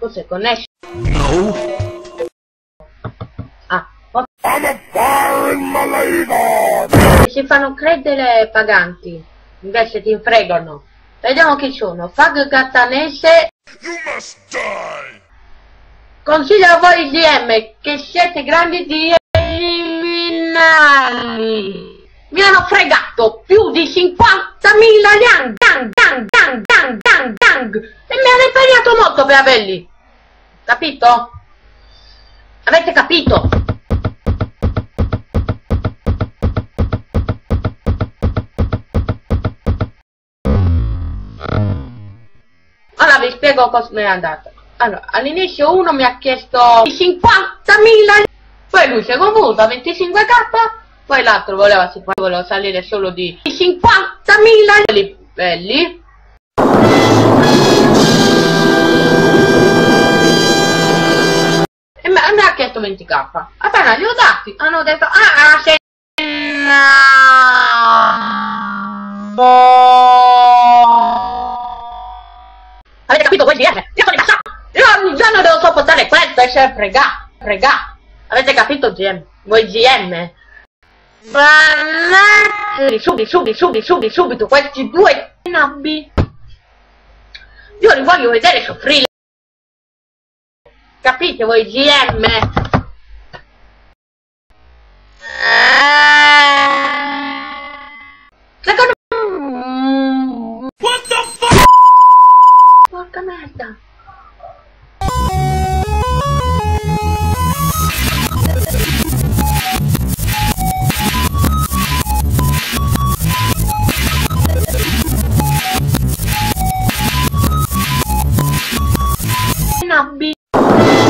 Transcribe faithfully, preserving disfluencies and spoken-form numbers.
Cos'è connesso? No. Ah, oh. I'm a foreign Malaga. Si fanno credere paganti, invece ti fregano. Vediamo chi sono. Fag Gattanese. You must die. Consiglio a voi G M che siete grandi di eliminarli. Mi hanno fregato più di cinquantamila yang, yang, yang, yang, yang, yang, yang, e mi hanno impegnato molto per averli. Capito? Avete capito? Allora vi spiego cosa mi è andata. Allora, all'inizio uno mi ha chiesto cinquantamila, poi lui si è confuso a venticinque k, poi l'altro voleva, voleva salire solo di cinquantamila belli belli. E mi ha chiesto venti k. Appena li ho dati, hanno detto, ah, sei... Avete capito voi G M? Io sono incazzato! Io ogni giorno devo sopportare questo e essere fregato, fregato. Avete capito G M? Voi G M? Subito, subito, subito, subito, subito, questi due nabbi. Io li voglio vedere soffrire. Capite voi G M? Secondo me... What the fuck? Porca merda. Nabbi.